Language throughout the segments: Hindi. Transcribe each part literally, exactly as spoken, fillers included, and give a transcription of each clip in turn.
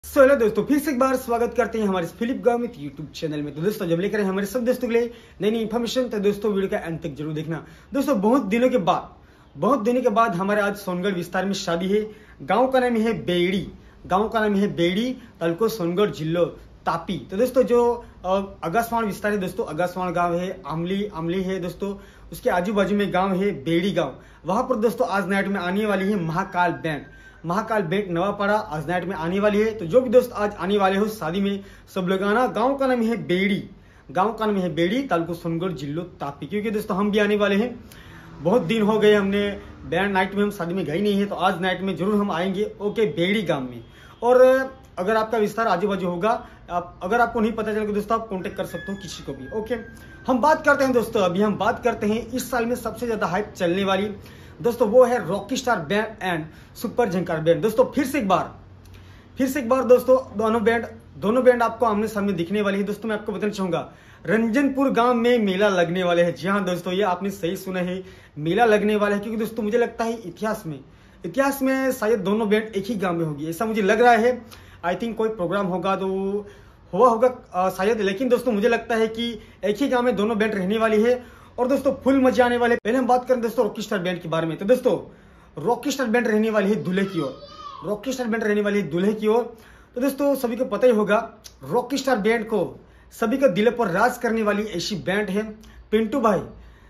सो हेलो दोस्तों, फिर से एक बार स्वागत करते हैं हमारे फिलिप गामित यूट्यूब चैनल में। तो दोस्तों, जब लेकर हमारे सब दोस्तों के लिए नई नई इन्फॉर्मेशन, तो दोस्तों वीडियो का अंत तक जरूर देखना। दोस्तों, बहुत दिनों के बाद बहुत दिनों के बाद हमारे आज सोनगढ़ विस्तार में शादी है। गांव का नाम है बेड़ी गांव का नाम है बेड़ी तालुको सोनगढ़ जिलो तापी। तो दोस्तों, जो अगासवाण विस्तार है दोस्तों, अगासवाण गांव है, आमली आमली है दोस्तों, उसके आजू बाजू में गांव है बेड़ी गांव। वहां पर दोस्तों आज नाइट में आने वाली है महाकाल बैंड महाकाल बैंड नवापाड़ा आज नाइट में आने वाली है। तो जो भी दोस्त आज आने वाले हो शादी में, सब लोग आना। गांव का नाम है बेड़ी गांव का नाम है बेड़ी तालुको सोनगढ़ जिलो तापी। क्योंकि दोस्तों हम भी आने वाले हैं, बहुत दिन हो गए हमने बैंड नाइट में हम शादी में गए नहीं है, तो आज नाइट में जरूर हम आएंगे। ओके, बेड़ी गांव में। और अगर आपका विस्तार आजू बाजू होगा, आप अगर आपको नहीं पता चलेगा दोस्तों, आप कांटेक्ट कर सकते हो किसी को भी। ओके, हम बात करते हैं दोस्तों, अभी हम बात करते हैं इस साल में सबसे ज्यादा हाइप चलने वाली दोस्तों, वो है Rocky star band and super Jhankar band. दोस्तों फिर से एक बार फिर से एक बार दोस्तों दोनों बैंड दोनों बैंड आपको आमने सामने दिखने वाली है। दोस्तों मैं आपको बताना चाहूंगा, रंजनपुर गांव में मेला लगने वाले हैं। जी हाँ दोस्तों, ये आपने सही सुना है, मेला लगने वाला है। क्योंकि दोस्तों मुझे लगता है इतिहास में इतिहास में शायद दोनों बैंड एक ही गांव में होगी, ऐसा मुझे लग रहा है। आई थिंक कोई प्रोग्राम होगा तो हुआ होगा शायद, लेकिन दोस्तों मुझे लगता है कि एक ही गांव में दोनों बैंड रहने वाली है और दोस्तों फुल मजे आने वाले। पहले हम बात करें दोस्तों रॉकी स्टार बैंड के बारे में। तो दोस्तों रॉकी स्टार बैंड रहने वाली है दूल्हे की ओर रॉकी स्टार बैंड रहने वाली है दूल्हे की ओर। तो दोस्तों सभी को पता ही होगा, रॉकी स्टार बैंड को सभी को दिल पर राज करने वाली ऐसी बैंड है। पिंटू भाई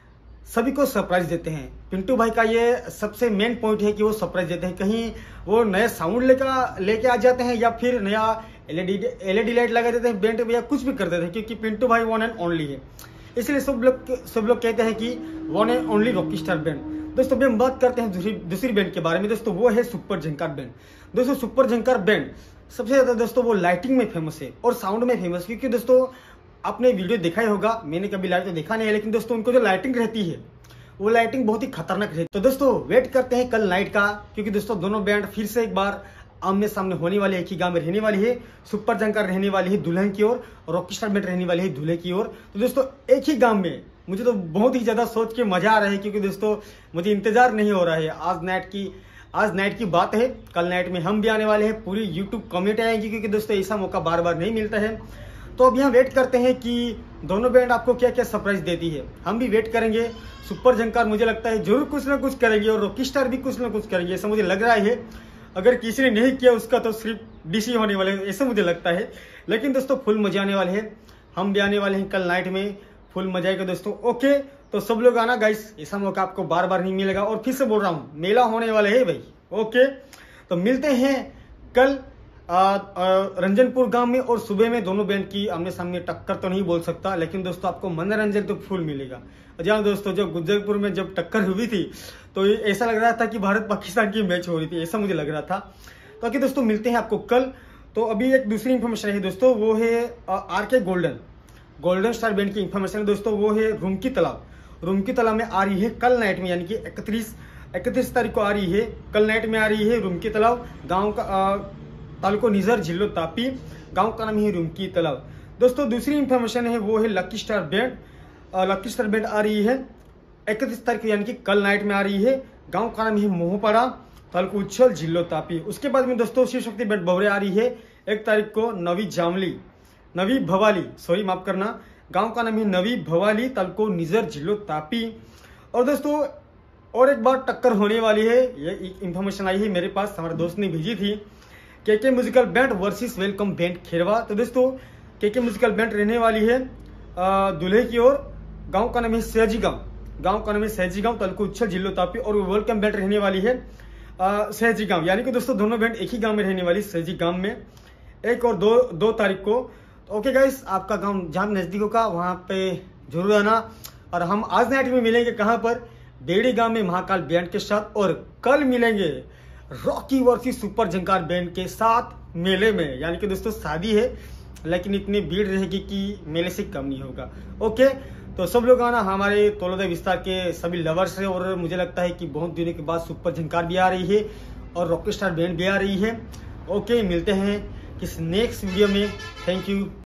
सभी को सरप्राइज देते हैं। पिंटू भाई का ये सबसे मेन पॉइंट है कि वो सरप्राइज देते हैं। कहीं वो नया साउंड लेकर लेके आ जाते हैं या फिर नया एलईडी एलईडी लाइट लगा देते हैं बैंड में, या कुछ भी कर देते हैं। क्योंकि पिंटू भाई वन एंड ओनली है, इसलिए सब लोग सब लोग कहते हैं कि one and only Rocky star band. दोस्तों भी हम बात करते हैं दूसरी दूसरी बैंड के बारे में। दोस्तों वो है सुपर झंकार बैंड। दोस्तों सुपर झंकार बैंड सबसे ज्यादा दोस्तों वो लाइटिंग में फेमस है और साउंड में फेमस। क्योंकि दोस्तों आपने वीडियो देखा ही होगा, मैंने कभी लाइट तो देखा नहीं है, लेकिन दोस्तों उनको जो लाइटिंग रहती है वो लाइटिंग बहुत ही खतरनाक रहती है। तो दोस्तों वेट करते हैं कल नाइट का, क्योंकि दोस्तों दोनों बैंड फिर से एक बार आमने सामने होने वाले, एक ही गांव में रहने वाली है। सुपर झंकार रहने वाली है दुल्हन की ओर और रॉकी स्टार बैंड रहने वाली है दूल्हे की ओर। तो दोस्तों एक ही गांव में, मुझे तो बहुत ही ज्यादा सोच के मजा आ रहा है। क्योंकि दोस्तों मुझे इंतजार नहीं हो रहा है। आज नाइट की आज नाइट की बात है, कल नाइट में हम भी आने वाले हैं, पूरी यूट्यूब कम्युनिटी आएंगी। क्योंकि दोस्तों ऐसा मौका बार बार नहीं मिलता है। तो अब यहाँ वेट करते हैं कि दोनों बैंड आपको क्या क्या सरप्राइज देती है। हम भी वेट करेंगे। सुपर झंकार मुझे लगता है जरूर कुछ ना कुछ करेंगे और रॉकी स्टार भी कुछ ना कुछ करेंगे, ऐसा मुझे लग रहा है। अगर किसी ने नहीं किया उसका तो सिर्फ डीसी होने वाले हैं, ऐसा मुझे लगता है। लेकिन दोस्तों फुल मजा आने वाले हैं, हम भी आने वाले हैं कल नाइट में, फुल मजा आएगा दोस्तों। ओके, तो सब लोग आना गाइस, ऐसा मौका आपको बार बार नहीं मिलेगा। और फिर से बोल रहा हूँ, मेला होने वाले है भाई। ओके, तो मिलते हैं कल आ, आ, रंजनपुर गांव में। और सुबह में दोनों बैंड की आमने सामने टक्कर तो नहीं बोल सकता, लेकिन दोस्तों आपको मनोरंजन तो फुल मिलेगा। जहाँ दोस्तों जब गुजरपुर में जब टक्कर हुई थी तो ऐसा लग रहा था कि भारत पाकिस्तान की मैच हो रही थी, ऐसा मुझे लग रहा था। तो आगे दोस्तों मिलते हैं आपको कल। तो अभी एक दूसरी इन्फॉर्मेशन है दोस्तों, वो है R K golden golden star band की इन्फॉर्मेशन दोस्तों। वो है रुमकी तालाब रुमकी तालाब में आ रही है कल नाइट में, यानी कि इकतीस इकतीस तारीख को आ रही है, कल नाइट में आ रही है रुमकी तालाब। गाँव का तालुको निजर जिलो तापी, गांव का नाम है रुमकी तालाब। दोस्तों दूसरी इंफॉर्मेशन है वो है lucky star band lucky star band आ रही है इकतीस तारीख यानी कि कल नाइट में आ रही है। गांव का नाम है मोहपाड़ा, तालुको उच्छल जिलो तापी। उसके बाद में दोस्तों शिव शक्ति बैंड बवरे आ रही है एक तारीख को नवी जामली नवी भवाली सॉरी माफ करना गांव का नाम है नवी भवाली, तालुको निजर जिलो तापी। और दोस्तों और एक बार टक्कर होने वाली है, ये इंफॉर्मेशन आई है मेरे पास, हमारे दोस्त ने भेजी थी। K K musical band versus welcome band Kherwa. तो दोस्तों के के म्यूजिकल बैंड रहने वाली है दूल्हे की ओर, गांव का नाम है सहजी गांव गांव का नाम है सहजी गांव, तालुको उच्छल जिलो तापी। और वेलकम बैंड रहने वाली है सहजी गांव, यानी कि दोस्तों दोनों बैंड एक ही गांव में रहने वाली, सहजी गांव में, एक और दो दो तारीख को। तो ओके गाइस, आपका गांव जहां नजदीक होगा वहां पे जरूर आना। और हम आज नाइट में मिलेंगे कहां पर, बेड़ी गांव में महाकाल बैंड के साथ। और कल मिलेंगे Rocky versus super Jhankar band के साथ मेले में, यानी कि दोस्तों शादी है लेकिन इतनी भीड़ रहेगी कि मेले से कम नहीं होगा। ओके, तो सब लोग आना, हमारे तोलोदा विस्तार के सभी लवर्स है। और मुझे लगता है कि बहुत दिनों के बाद सुपर झंकार भी आ रही है और रॉकी स्टार बैंड भी आ रही है। ओके, मिलते हैं किस नेक्स्ट वीडियो में। Thank you.